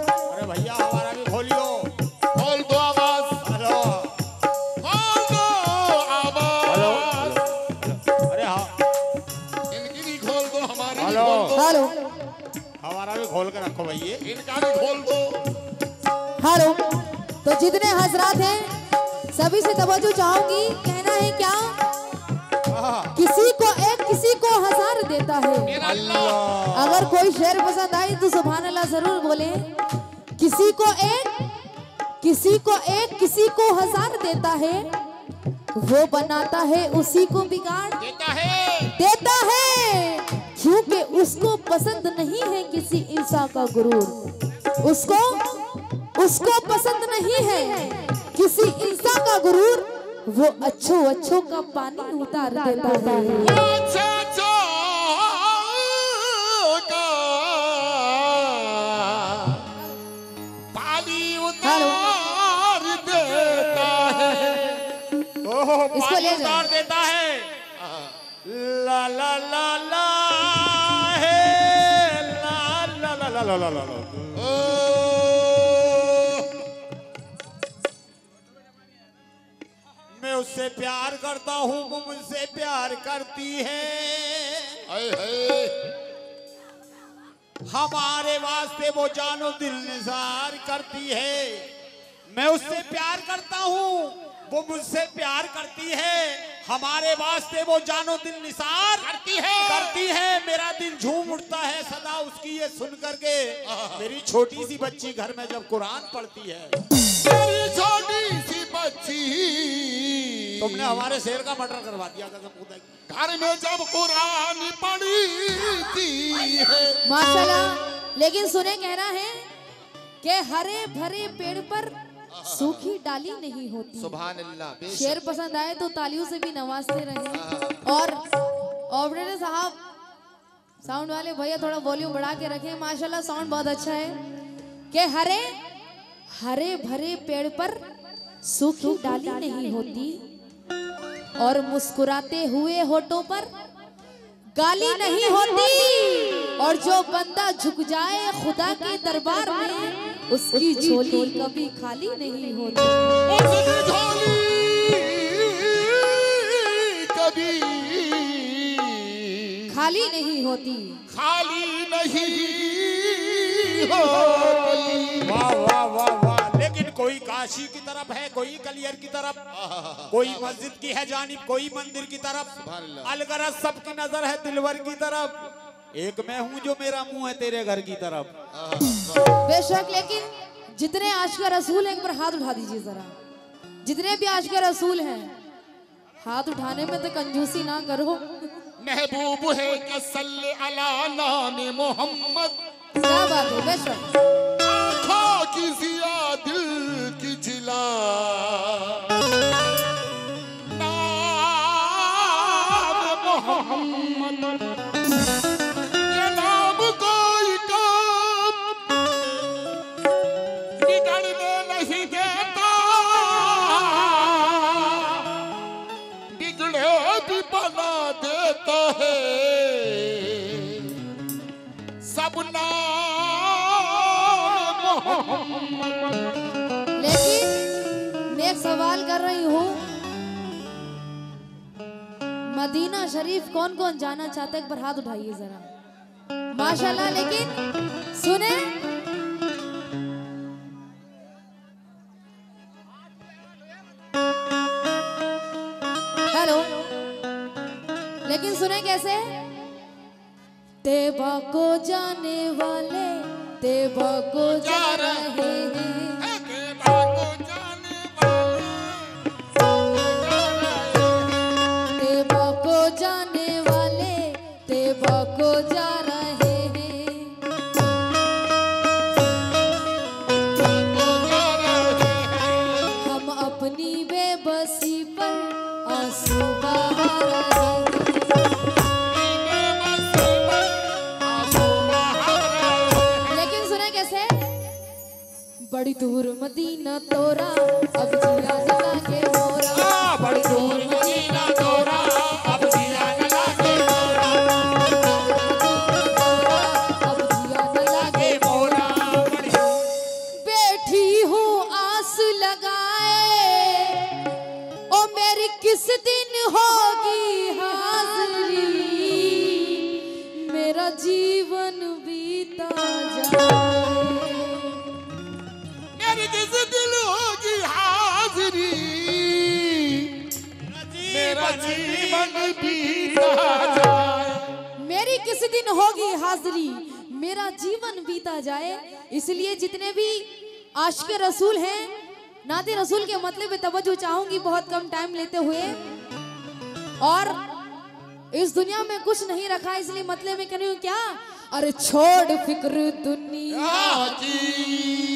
अरे भैया हमारा भी खोलियो। खोल दो आवाज। हेलो खोल दो आवाज। हेलो अरे हाँ इनकी भी खोल दो, हमारी भी हेलो। खोल दो। हेलो हमारा भी खोल के रखो भैया। इनका भी खोल दो। हेलो। तो जितने हजरात हैं सभी से तवज्जो चाहूंगी। कहना है क्या? किसी को हजार देता है। अल्लाह अगर कोई शेर पसंद आई तो सुभान अल्लाह जरूर बोले। किसी को एक किसी को हजार देता है, वो बनाता है उसी को बिगाड़ देता है क्योंकि उसको पसंद नहीं है किसी इंसान का गुरूर। उसको पसंद नहीं है किसी इंसान का गुरूर। वो अच्छों का पानी उतार देता है। पानी उतार देता है। इसको ले जाओ। उतार देता है। ला ला ला ला है ला ला ला ला ला ला ला ला। मैं उससे प्यार करता हूँ, वो मुझसे प्यार करती है। हमारे वास्ते वो जानो दिल निसार करती है। मैं उससे प्यार करता हूँ, वो मुझसे प्यार करती है। हमारे वास्ते वो जानो दिल निसार करती है। मेरा दिल झूम उठता है सदा उसकी ये सुन करके। मेरी छोटी सी बच्ची घर में जब कुरान पढ़ती है। मेरी छोटी सी बच्ची, तुमने हमारे शेर का मर्डर करवा दिया कसम खुदा की। घर में जब कुरान पढ़ती है। माशाल्लाह। लेकिन सुने कहना है कि हरे भरे पेड़ पर सूखी डाली नहीं होती। सुभान अल्लाह। शेर पसंद आए तो तालियों से भी नवाजते रहे। और ऑपरेटर साहब, साउंड वाले भैया थोड़ा वॉल्यूम बढ़ा के रखें। माशाल्लाह साउंड बहुत अच्छा है। कि हरे भरे पेड़ पर सूखी डाली नहीं होती और मुस्कुराते हुए होठों पर गाली नहीं होती। और जो बंदा झुक जाए खुदा के दरबार में उसकी झोली कभी खाली नहीं होती। उसकी झोली कभी खाली नहीं होती। खाली नहीं होती। वाह वाह वाह वाह। लेकिन कोई काशी की तरफ है, कोई कलियर की तरफ, कोई मस्जिद की है जानिब, कोई मंदिर की तरफ। अलगरज सबकी नजर है दिलवर की तरफ। एक मैं हूँ जो मेरा मुंह है तेरे घर की तरफ। बेशक। लेकिन जितने आशिक रसूल हैं एक बार हाथ उठा दीजिए जरा। जितने भी आशिक रसूल हैं हाथ उठाने में तो कंजूसी ना करो। महबूब है कि सल्ले अला नाम मोहम्मद। क्या बात है। बेशक। आँखों की जिया दिल की जिला, नाम मोहम्मद। ये नाम कोई काम बिगड़ने नहीं देता, बिगड़े भी बना देता है। सब लेकिन मैं एक सवाल कर रही हूँ, मदीना शरीफ कौन कौन जाना चाहता है? एक बार हाथ उठाइए जरा। माशाल्लाह। लेकिन सुने, हेलो, लेकिन सुने कैसे? तेबा को जाने वाले तेबा को जा रहे हैं। तेबा को जाने वाले तेबा को जाने वाले तेबा को जा रहे हैं। हम अपनी बेबसी पर आंसू बहा रहे हैं। बड़ी दूर मदीना तोरा अब जिया न लागे मोरा। बड़ी दूर मदीना तोरा अब जिया न लागे मोरा। अब जिया न लागे मोरा। किस दिन होगी हाज़िरी, मेरा जीवन बीता जाए। मेरी किस दिन होगी हाज़िरी, मेरा जीवन बीता जाए। मेरी किस दिन होगी हाज़िरी, मेरा जीवन बीता जाए। इसलिए जितने भी आशिक़ रसूल हैं, नाते रसूल के मतलब पे तवज्जो चाहूंगी बहुत कम टाइम लेते हुए। और इस दुनिया में कुछ नहीं रखा, इसलिए मतलब में कह रही हूँ क्या, अरे छोड़ फिक्र दुनिया की।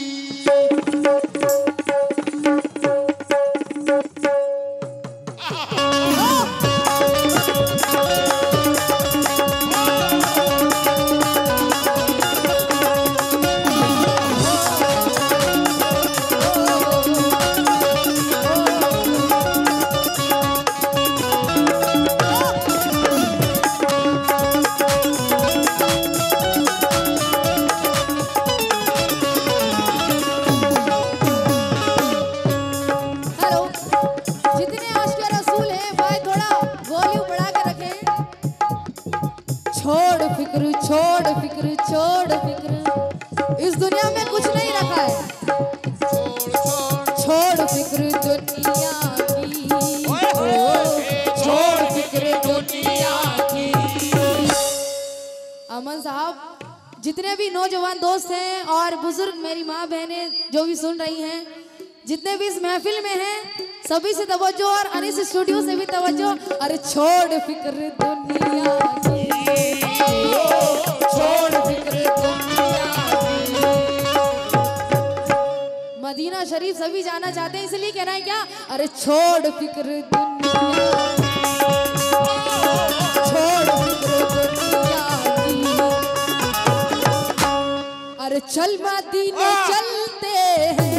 छोड़ फिक्र, छोड़ फिक्र, इस दुनिया में कुछ नहीं रखा है। छोड़ फिक्र दुनिया की, छोड़ फिक्र दुनिया की। अमन साहब, जितने भी नौजवान दोस्त हैं और बुजुर्ग मेरी माँ बहनें जो भी सुन रही हैं, जितने भी इस महफिल में हैं, सभी से तवज्जो और अनीस स्टूडियो से भी तवज्जो। अरे छोड़ फिक्र दुनिया की, छोड़ फिक्र दुनिया की। मदीना शरीफ सभी जाना चाहते हैं, इसलिए कह रहे हैं क्या, अरे छोड़ फिक्र दुनिया, छोड़ फिक्र दुनिया की। अरे चल मदीने चलते हैं,